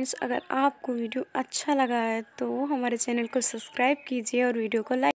friends, अगर आपको video अच्छा लगा है तो हमारे चैनल को सब्सक्राइब कीजिए और वीडियो को लाइक